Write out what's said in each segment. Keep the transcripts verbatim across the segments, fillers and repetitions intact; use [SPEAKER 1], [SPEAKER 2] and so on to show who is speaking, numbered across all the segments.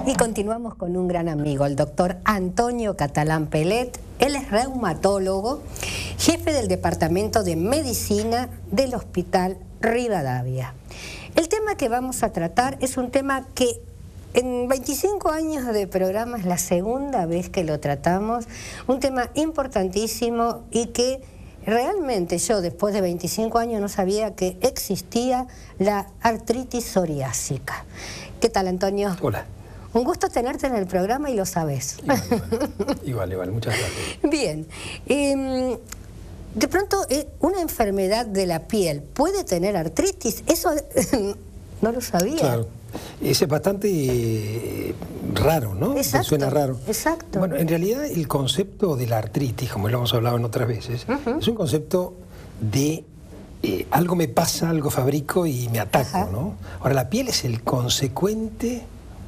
[SPEAKER 1] Y continuamos con un gran amigo, el doctor Antonio Catalán Pelet. Él es reumatólogo, jefe del Departamento de Medicina del Hospital Rivadavia. El tema que vamos a tratar es un tema que en veinticinco años de programa es la segunda vez que lo tratamos, un tema importantísimo y que realmente yo después de veinticinco años no sabía que existía la artritis psoriásica. ¿Qué tal, Antonio?
[SPEAKER 2] Hola.
[SPEAKER 1] Un gusto tenerte en el programa y lo sabes.
[SPEAKER 2] Igual, igual, igual, igual. Muchas gracias.
[SPEAKER 1] Bien. Eh, de pronto, eh, una enfermedad de la piel puede tener artritis. Eso no lo sabía.
[SPEAKER 2] Claro. Es bastante eh, raro, ¿no?
[SPEAKER 1] Exacto.
[SPEAKER 2] Suena raro.
[SPEAKER 1] Exacto.
[SPEAKER 2] Bueno, en realidad el concepto de la artritis, como lo hemos hablado en otras veces, uh-huh. es un concepto de eh, algo me pasa, algo fabrico y me ataco, Ajá. ¿no? Ahora, la piel es el consecuente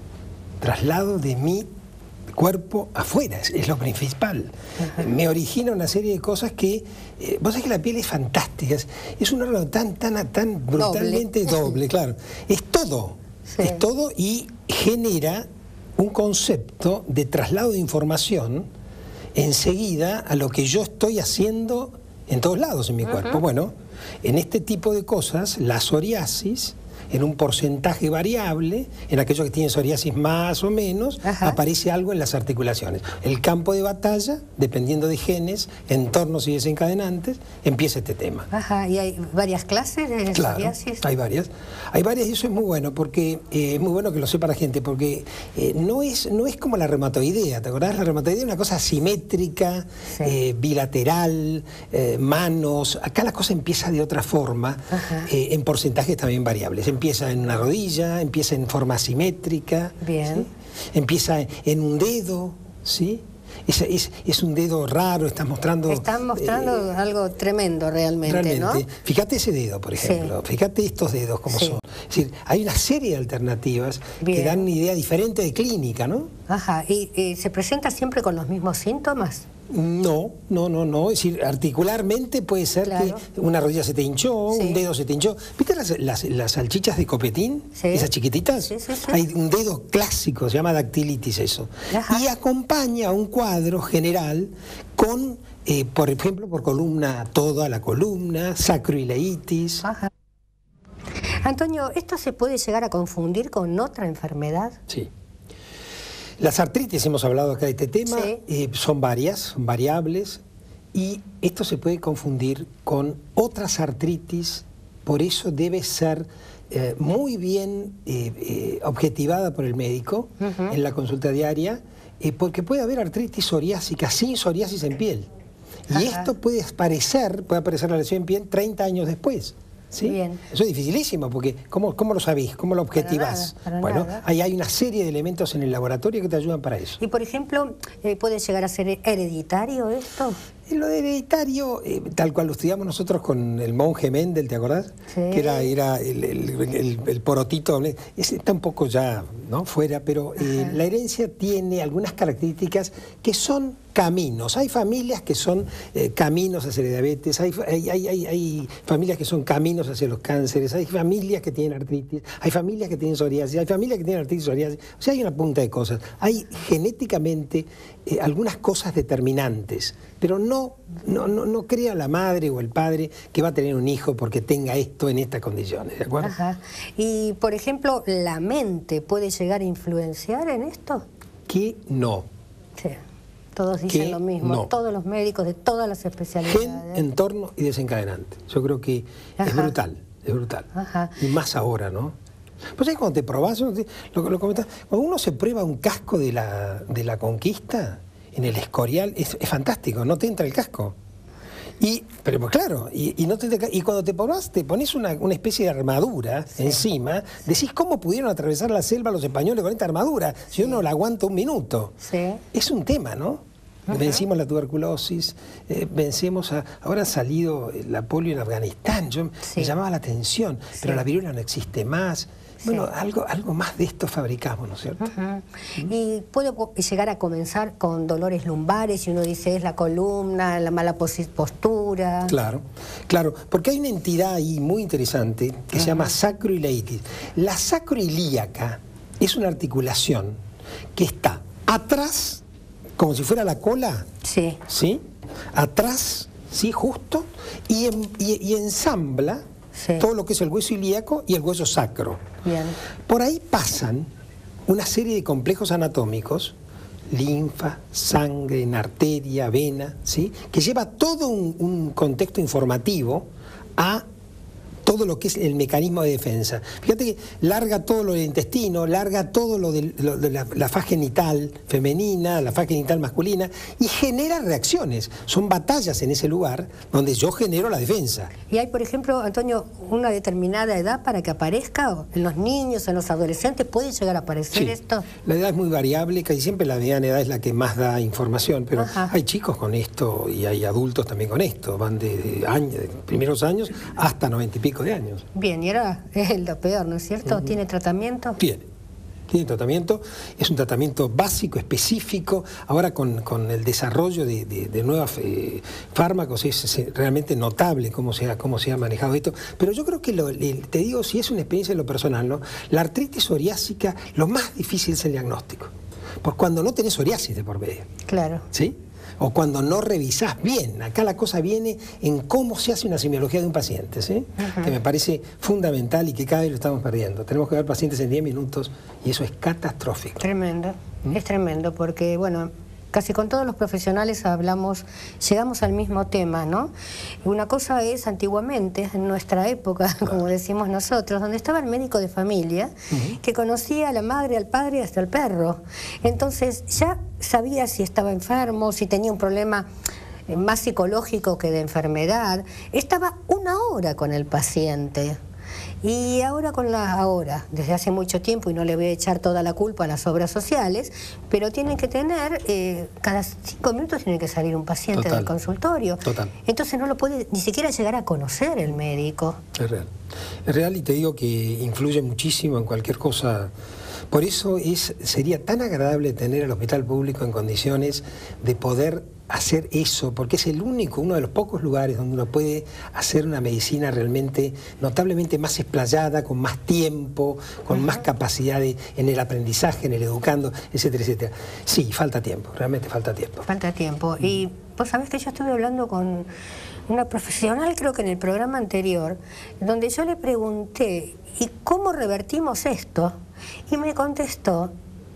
[SPEAKER 2] traslado de mi cuerpo afuera, es, es lo principal. Ajá. Me origina una serie de cosas que... Eh, vos sabés que la piel es fantástica, es, es un órgano tan, tan, tan brutalmente doble, doble claro. Es todo, sí. es todo y genera un concepto de traslado de información enseguida a lo que yo estoy haciendo en todos lados en mi Ajá. cuerpo. Bueno, en este tipo de cosas, la psoriasis, en un porcentaje variable, en aquellos que tienen psoriasis más o menos, Ajá. aparece algo en las articulaciones. El campo de batalla, dependiendo de genes, entornos y desencadenantes, empieza este tema.
[SPEAKER 1] Ajá, ¿y hay varias clases de
[SPEAKER 2] claro,
[SPEAKER 1] psoriasis?
[SPEAKER 2] hay varias. Hay varias y eso es muy bueno, porque eh, es muy bueno que lo sepa la gente, porque eh, no, es, no es como la reumatoidea, ¿te acordás? La reumatoidea es una cosa asimétrica, sí. eh, bilateral, eh, manos. Acá la cosa empieza de otra forma, eh, en porcentajes también variables. Empieza en una rodilla, empieza en forma asimétrica,
[SPEAKER 1] Bien.
[SPEAKER 2] ¿sí? Empieza en un dedo, ¿sí? Es, es, es un dedo raro, está mostrando...
[SPEAKER 1] Están mostrando eh, algo tremendo realmente,
[SPEAKER 2] realmente,
[SPEAKER 1] ¿no?
[SPEAKER 2] Fíjate ese dedo, por ejemplo, sí. fíjate estos dedos como sí. son. Es decir, hay una serie de alternativas Bien. que dan una idea diferente de clínica, ¿no?
[SPEAKER 1] Ajá, ¿y, y se presenta siempre con los mismos síntomas?
[SPEAKER 2] No, no, no, no. Es decir, articularmente puede ser claro. que una rodilla se te hinchó, sí. un dedo se te hinchó. ¿Viste las, las, las salchichas de copetín? Sí. Esas chiquititas.
[SPEAKER 1] Sí, sí, sí.
[SPEAKER 2] Hay un dedo clásico, se llama dactilitis eso. Ajá. Y acompaña un cuadro general con, eh, por ejemplo, por columna, toda la columna, sacroileitis.
[SPEAKER 1] Ajá. Antonio, ¿esto se puede llegar a confundir con otra enfermedad?
[SPEAKER 2] Sí. Las artritis, hemos hablado acá de este tema, sí. eh, son varias, son variables, y esto se puede confundir con otras artritis, por eso debe ser eh, muy bien eh, eh, objetivada por el médico uh-huh. en la consulta diaria, eh, porque puede haber artritis psoriásica sin psoriasis en piel. Y Ajá. esto puede aparecer, puede aparecer la lesión en piel treinta años después. ¿Sí?
[SPEAKER 1] Bien.
[SPEAKER 2] Eso es dificilísimo, porque ¿cómo, cómo lo sabés? ¿Cómo lo objetivás?
[SPEAKER 1] Para nada, para
[SPEAKER 2] bueno,
[SPEAKER 1] nada.
[SPEAKER 2] Ahí hay una serie de elementos en el laboratorio que te ayudan para eso.
[SPEAKER 1] Y, por ejemplo, eh, ¿puede llegar a ser hereditario esto?
[SPEAKER 2] Lo de hereditario, eh, tal cual lo estudiamos nosotros con el monje Mendel, ¿te acordás? Sí. Que era, era el, el, el, el porotito, ese está un poco ya ¿no? fuera, pero eh, la herencia tiene algunas características que son caminos. Hay familias que son eh, caminos hacia la diabetes, hay, hay, hay, hay, hay familias que son caminos hacia los cánceres, hay familias que tienen artritis, hay familias que tienen psoriasis, hay familias que tienen artritis psoriasis. O sea, hay una punta de cosas. Hay genéticamente eh, algunas cosas determinantes, pero no, no, no, no crea la madre o el padre que va a tener un hijo porque tenga esto en estas condiciones, ¿de acuerdo?
[SPEAKER 1] Ajá. Y, por ejemplo, ¿la mente puede llegar a influenciar en esto?
[SPEAKER 2] Que no.
[SPEAKER 1] Sí. Todos dicen
[SPEAKER 2] que
[SPEAKER 1] lo mismo,
[SPEAKER 2] no.
[SPEAKER 1] todos los médicos de todas las especialidades.
[SPEAKER 2] Gen, entorno y desencadenante. Yo creo que Ajá. es brutal, es brutal.
[SPEAKER 1] Ajá.
[SPEAKER 2] Y más ahora, ¿no? Pues ahí cuando te probás, lo, lo comentás, cuando uno se prueba un casco de la, de la Conquista, en el Escorial, es, es fantástico, no te entra el casco. Y, pero pues claro, y, y, no te, y cuando te probás, te pones una, una especie de armadura sí. encima, decís cómo pudieron atravesar la selva los españoles con esta armadura, si sí. yo no la aguanto un minuto.
[SPEAKER 1] Sí.
[SPEAKER 2] Es un tema, ¿no? Uh-huh. Vencimos la tuberculosis, eh, vencemos a... Ahora ha salido la polio en Afganistán, yo, sí. me llamaba la atención, sí. pero la viruela no existe más. Bueno, sí. algo, algo más de esto fabricamos, ¿no es cierto?
[SPEAKER 1] Uh-huh. Y puede llegar a comenzar con dolores lumbares, y uno dice es la columna, la mala postura.
[SPEAKER 2] Claro, claro, porque hay una entidad ahí muy interesante que uh-huh. se llama sacroileitis. La sacroilíaca es una articulación que está atrás, como si fuera la cola,
[SPEAKER 1] sí,
[SPEAKER 2] ¿sí? Atrás, ¿sí? Justo, y, en, y, y ensambla sí. todo lo que es el hueso ilíaco y el hueso sacro.
[SPEAKER 1] Bien.
[SPEAKER 2] Por ahí pasan una serie de complejos anatómicos, linfa, sangre, en arteria, vena, ¿sí? Que lleva todo un, un contexto informativo a todo lo que es el mecanismo de defensa. Fíjate que larga todo lo del intestino, larga todo lo de, lo de la, la faz genital femenina, la faz genital masculina, y genera reacciones. Son batallas en ese lugar donde yo genero la defensa.
[SPEAKER 1] ¿Y hay, por ejemplo, Antonio, una determinada edad para que aparezca? ¿En los niños, en los adolescentes puede llegar a aparecer
[SPEAKER 2] sí.
[SPEAKER 1] esto?
[SPEAKER 2] La edad es muy variable, casi siempre la mediana edad es la que más da información, pero
[SPEAKER 1] Ajá.
[SPEAKER 2] hay chicos con esto y hay adultos también con esto. Van de, de, años, de primeros años hasta noventa y pico de años.
[SPEAKER 1] Bien, y ahora es lo peor, ¿no es cierto? Uh-huh. ¿Tiene tratamiento?
[SPEAKER 2] Tiene. Tiene tratamiento, es un tratamiento básico, específico. Ahora con, con el desarrollo de, de, de nuevos eh, fármacos es, es realmente notable cómo se, ha, cómo se ha manejado esto. Pero yo creo que, lo, el, te digo, si es una experiencia en lo personal, ¿no? La artritis psoriásica, lo más difícil es el diagnóstico. Por cuando no tenés psoriasis de por medio.
[SPEAKER 1] Claro.
[SPEAKER 2] ¿Sí? O cuando no revisás bien. Acá la cosa viene en cómo se hace una semiología de un paciente, ¿sí? Uh-huh. Que me parece fundamental y que cada vez lo estamos perdiendo. Tenemos que ver pacientes en diez minutos y eso es catastrófico.
[SPEAKER 1] Tremendo, ¿Mm? Es tremendo porque, bueno, casi con todos los profesionales hablamos, llegamos al mismo tema, ¿no? Una cosa es antiguamente, en nuestra época, claro. como decimos nosotros, donde estaba el médico de familia, uh-huh. que conocía a la madre, al padre y hasta al perro. Entonces ya sabía si estaba enfermo, si tenía un problema más psicológico que de enfermedad. Estaba una hora con el paciente. Y ahora con la ahora, desde hace mucho tiempo, y no le voy a echar toda la culpa a las obras sociales, pero tienen que tener, eh, cada cinco minutos tiene que salir un paciente Total. del consultorio.
[SPEAKER 2] Total.
[SPEAKER 1] Entonces no lo puede ni siquiera llegar a conocer el médico.
[SPEAKER 2] Es real. Es real y te digo que influye muchísimo en cualquier cosa. Por eso es, sería tan agradable tener el hospital público en condiciones de poder hacer eso, porque es el único, uno de los pocos lugares donde uno puede hacer una medicina realmente notablemente más explayada, con más tiempo, con uh-huh. más capacidad de, en el aprendizaje, en el educando, etcétera, etcétera. Sí, falta tiempo, realmente falta tiempo.
[SPEAKER 1] Falta tiempo. Y vos sabés que yo estuve hablando con una profesional, creo que en el programa anterior, donde yo le pregunté, ¿y cómo revertimos esto? Y me contestó,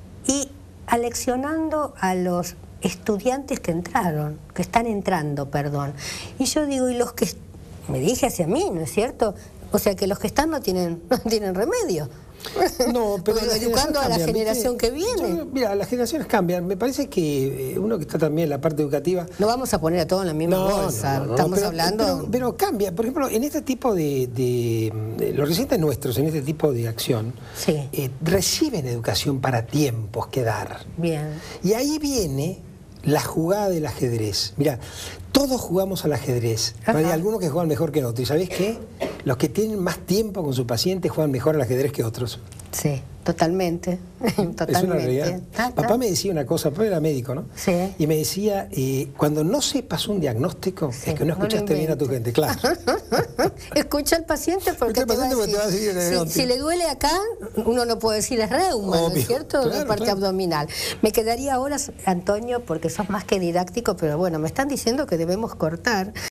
[SPEAKER 1] y aleccionando a los estudiantes que entraron, que están entrando, perdón. Y yo digo, y los que, me dije hacia mí, ¿no es cierto? O sea que los que están no tienen, no tienen remedio.
[SPEAKER 2] No, pero
[SPEAKER 1] educando a la
[SPEAKER 2] cambian,
[SPEAKER 1] generación
[SPEAKER 2] ¿viste?
[SPEAKER 1] que viene.
[SPEAKER 2] Yo, mira, las generaciones cambian. Me parece que uno que está también en la parte educativa...
[SPEAKER 1] No vamos a poner a todos en la misma
[SPEAKER 2] no,
[SPEAKER 1] bolsa.
[SPEAKER 2] No, no,
[SPEAKER 1] Estamos
[SPEAKER 2] pero,
[SPEAKER 1] hablando...
[SPEAKER 2] Pero, pero cambia. Por ejemplo, en este tipo de... de, de los residentes nuestros, en este tipo de acción,
[SPEAKER 1] sí. eh,
[SPEAKER 2] reciben educación para tiempos que dar.
[SPEAKER 1] Bien.
[SPEAKER 2] Y ahí viene la jugada del ajedrez. Mira, todos jugamos al ajedrez. Ajá. Hay algunos que juegan mejor que otros. ¿Y sabés qué? Los que tienen más tiempo con su paciente juegan mejor al ajedrez que otros.
[SPEAKER 1] Sí, totalmente. Totalmente.
[SPEAKER 2] Es una realidad.
[SPEAKER 1] Ah,
[SPEAKER 2] papá me decía una cosa, papá era médico, ¿no?
[SPEAKER 1] Sí.
[SPEAKER 2] Y me decía, eh, cuando no sepas un diagnóstico, sí, es que no escuchaste no bien a tu gente, claro.
[SPEAKER 1] Escucha al paciente porque,
[SPEAKER 2] al paciente
[SPEAKER 1] te, va a decir, te va a decir si, si le duele acá, uno no puede decir es reuma, Obvio. ¿no es cierto? Claro, la parte claro. abdominal. Me quedaría horas, Antonio, porque sos más que didáctico, pero bueno, me están diciendo que debemos cortar.